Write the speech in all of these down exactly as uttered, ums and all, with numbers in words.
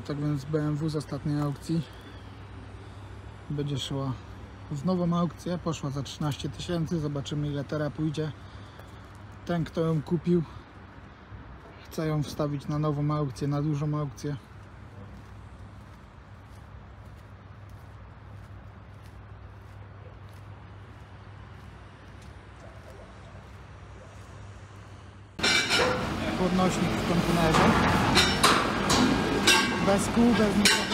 Tak więc B M W z ostatniej aukcji będzie szła w nową aukcję. Poszła za trzynaście tysięcy. Zobaczymy, ile teraz pójdzie. Ten, kto ją kupił, chce ją wstawić na nową aukcję, na dużą aukcję. Podnośnik w kontenerze. Bez kół, bez niczego.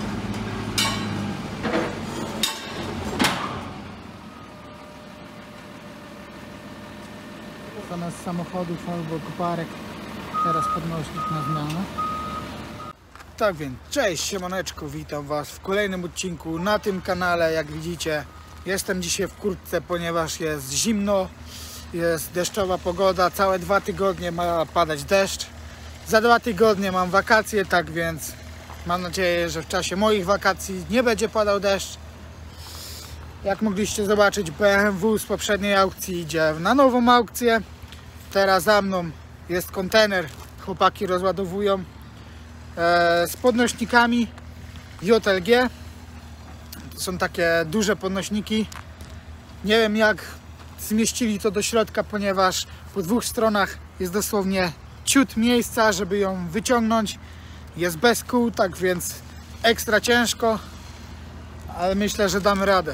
Zamiast samochodów albo koparek, teraz podnośnik na zmianę. Tak więc, cześć, siemaneczko, witam Was w kolejnym odcinku na tym kanale. Jak widzicie, jestem dzisiaj w kurtce, ponieważ jest zimno, jest deszczowa pogoda, całe dwa tygodnie ma padać deszcz. Za dwa tygodnie mam wakacje, tak więc mam nadzieję, że w czasie moich wakacji nie będzie padał deszcz. Jak mogliście zobaczyć, B M W z poprzedniej aukcji idzie na nową aukcję. Teraz za mną jest kontener, chłopaki rozładowują e, z podnośnikami J L G. To są takie duże podnośniki. Nie wiem, jak zmieścili to do środka, ponieważ po dwóch stronach jest dosłownie ciut miejsca, żeby ją wyciągnąć. Jest bez kół, tak więc ekstra ciężko, ale myślę, że damy radę.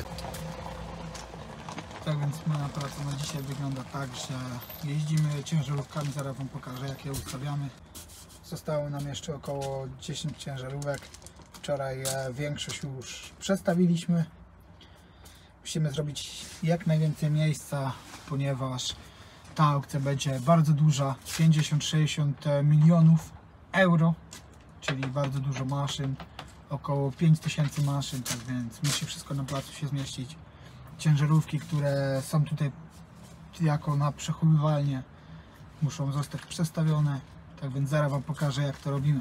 Tak więc moja praca na dzisiaj wygląda tak, że jeździmy ciężarówkami, zaraz Wam pokażę, jak je ustawiamy. Zostało nam jeszcze około dziesięć ciężarówek. Wczoraj większość już przestawiliśmy. Musimy zrobić jak najwięcej miejsca, ponieważ ta aukcja będzie bardzo duża, pięćdziesiąt sześćdziesiąt milionów euro, czyli bardzo dużo maszyn, około pięć tysięcy maszyn, tak więc musi wszystko na placu się zmieścić. Ciężarówki, które są tutaj jako na przechowywalnię, muszą zostać przestawione, tak więc zaraz Wam pokażę, jak to robimy.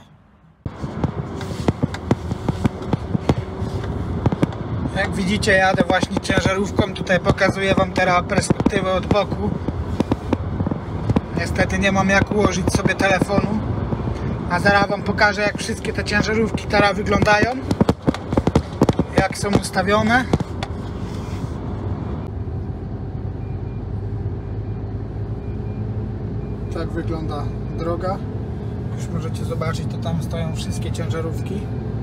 Jak widzicie, jadę właśnie ciężarówką, tutaj pokazuję Wam teraz perspektywę od boku. Niestety nie mam jak ułożyć sobie telefonu, a zaraz Wam pokażę, jak wszystkie te ciężarówki teraz wyglądają, jak są ustawione. Tak wygląda droga. Już możecie zobaczyć, to tam stoją wszystkie ciężarówki.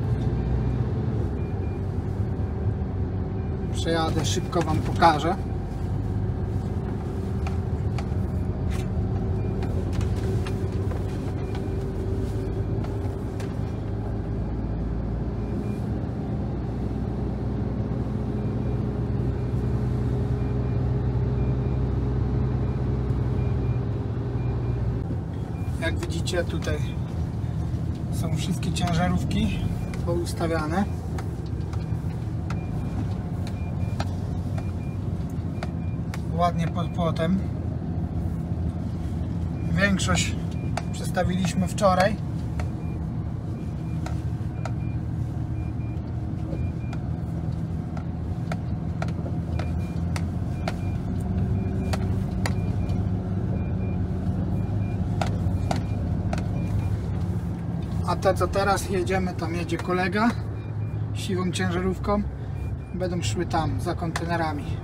Przejadę, szybko Wam pokażę. Jak widzicie, tutaj są wszystkie ciężarówki poustawiane. Ładnie pod płotem. Większość przestawiliśmy wczoraj. A te, co teraz jedziemy, tam jedzie kolega siwą ciężarówką. Będą szły tam za kontenerami.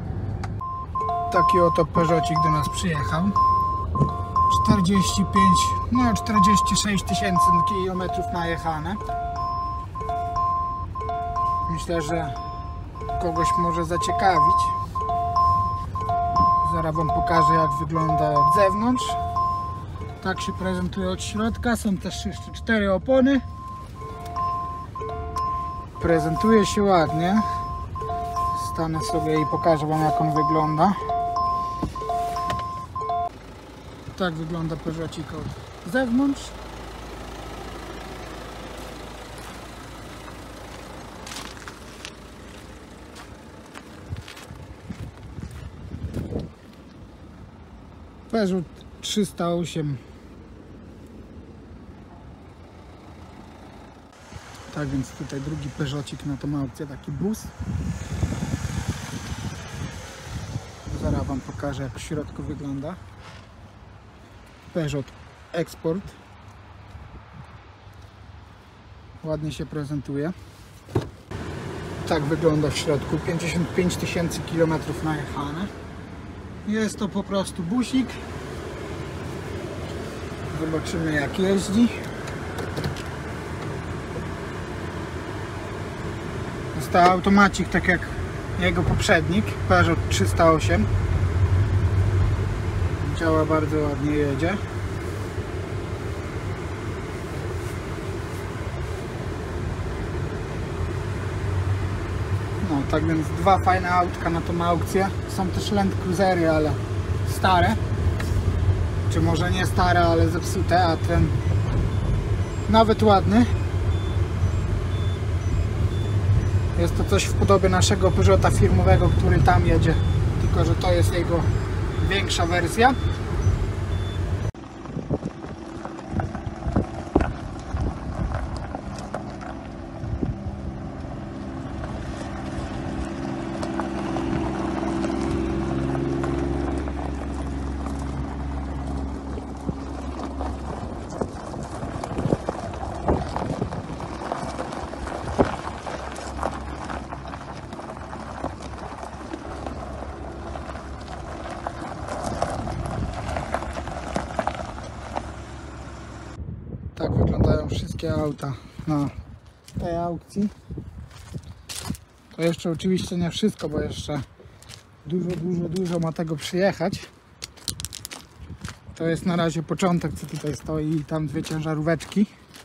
Taki oto Peugeotik do nas przyjechał. czterdzieści pięć, no czterdzieści sześć tysięcy kilometrów najechane. Myślę, że kogoś może zaciekawić. Zaraz Wam pokażę, jak wygląda od zewnątrz. Tak się prezentuje od środka. Są też jeszcze cztery opony. Prezentuje się ładnie. Stanę sobie i pokażę Wam, jak on wygląda. Tak wygląda Peugeotik od zewnątrz. Peugeot trzysta osiem. Tak więc tutaj drugi Peugeotik na tą aukcję, taki bus. Zaraz Wam pokażę, jak w środku wygląda. Peugeot Export. ładnie się prezentuje. Tak wygląda w środku, pięćdziesiąt pięć tysięcy kilometrów najechane. Jest to po prostu busik. Zobaczymy, jak jeździ. Jest to automacik, tak jak jego poprzednik, Peugeot trzysta osiem. Działa bardzo ładnie, jedzie. No, tak więc dwa fajne autka na tą aukcję. Są też Land Cruisery, ale stare. Czy może nie stare, ale zepsute, a ten nawet ładny. Jest to coś w podobie naszego Peugeota firmowego, który tam jedzie, tylko że to jest jego większa wersja. Tak wyglądają wszystkie auta na tej aukcji. To jeszcze oczywiście nie wszystko, bo jeszcze dużo, dużo, dużo ma tego przyjechać. To jest na razie początek, co tutaj stoi, i tam dwie ciężaróweczki.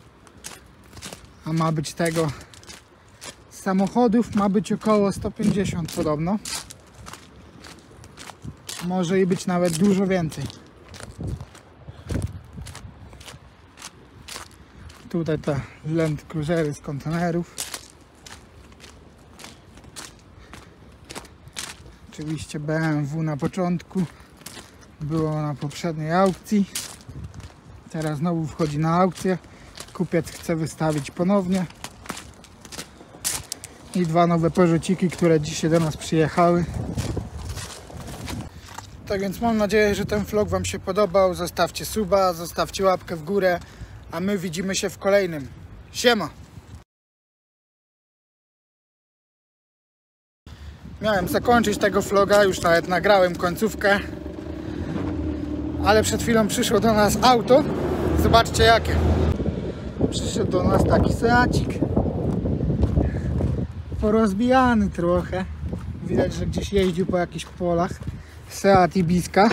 A ma być tego z samochodów, ma być około sto pięćdziesiąt podobno. Może i być nawet dużo więcej. Tutaj te Land Cruisery z kontenerów. Oczywiście B M W na początku było na poprzedniej aukcji. Teraz znowu wchodzi na aukcję. Kupiec chce wystawić ponownie. I dwa nowe Peugeotiki, które dzisiaj do nas przyjechały. Tak więc mam nadzieję, że ten vlog Wam się podobał. Zostawcie suba, zostawcie łapkę w górę. A my widzimy się w kolejnym. Siema! Miałem zakończyć tego vloga, już nawet nagrałem końcówkę. Ale przed chwilą przyszło do nas auto. Zobaczcie jakie. Przyszedł do nas taki Seacik. Porozbijany trochę. Widać, że gdzieś jeździł po jakichś polach. Seat Ibiza.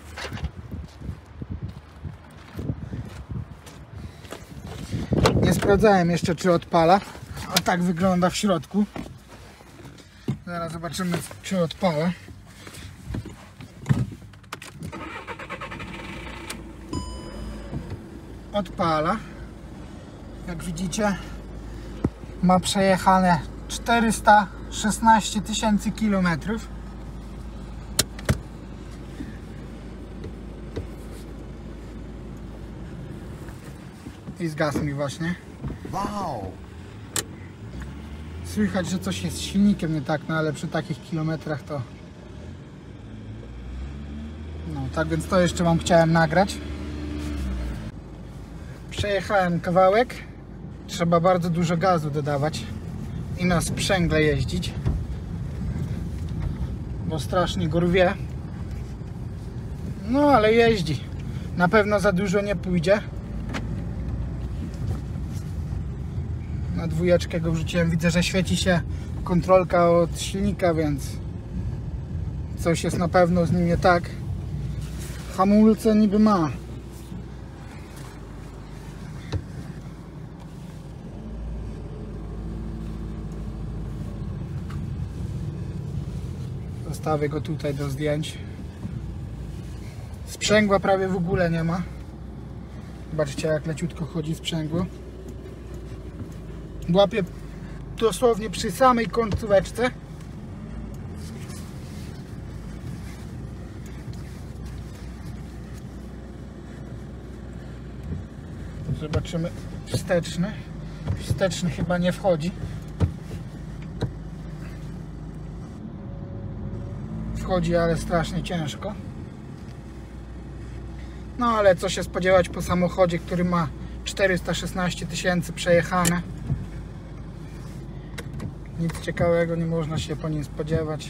Nie sprawdzałem jeszcze, czy odpala. A tak wygląda w środku. Zaraz zobaczymy, czy odpala. Odpala. Jak widzicie, ma przejechane czterysta szesnaście tysięcy kilometrów. I zgasł mi właśnie. Wow! Słychać, że coś jest z silnikiem nie tak, no ale przy takich kilometrach to... No, tak więc to jeszcze Wam chciałem nagrać. Przejechałem kawałek. Trzeba bardzo dużo gazu dodawać i na sprzęgle jeździć, bo strasznie go rwie. No ale jeździ. Na pewno za dużo nie pójdzie. Na dwójeczkę go wrzuciłem. Widzę, że świeci się kontrolka od silnika, więc coś jest na pewno z nim nie tak. Hamulce niby ma. Zostawię go tutaj do zdjęć. Sprzęgła prawie w ogóle nie ma. Zobaczcie, jak leciutko chodzi sprzęgło. Łapie dosłownie przy samej końcóweczce. Zobaczymy wsteczny. Wsteczny chyba nie wchodzi. Wchodzi, ale strasznie ciężko. No ale co się spodziewać po samochodzie, który ma czterysta szesnaście tysięcy przejechane. Nic ciekawego nie można się po nim spodziewać.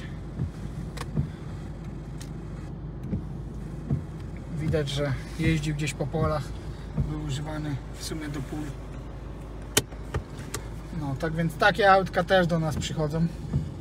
Widać, że jeździł gdzieś po polach. Był używany w sumie do pól. No tak więc takie autka też do nas przychodzą.